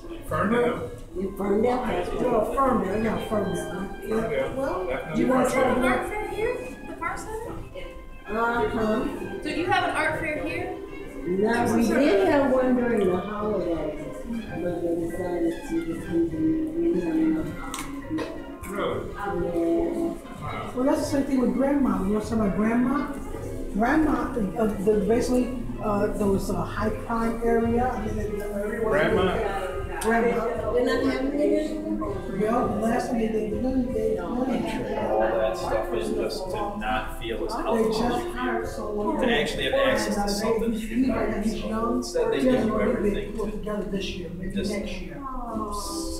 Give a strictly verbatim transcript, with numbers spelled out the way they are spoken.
Ferndale. Ferndale has one. Well, Ferndale, yeah, Ferndale. Ferndale. Well, Definitely you want to try to An do art it? fair here? The Park Center? Uh-huh. So you have an art fair here? Now, we did have one during the holidays, but they decided to discontinue. Really? Yeah. Well, that's the same thing with grandma. You know something about grandma? Grandma, uh, the, basically, uh, there was a high crime area. I mean, the, the, Grandma. Grandma. They're not having it anymore. Well, the last time they did, they, they, All that stuff is just to not feel as they healthy as just you hired someone. can actually have access to something that you Anybody that's young, Instead, they just give you want to everything put to together this year, maybe just- next year.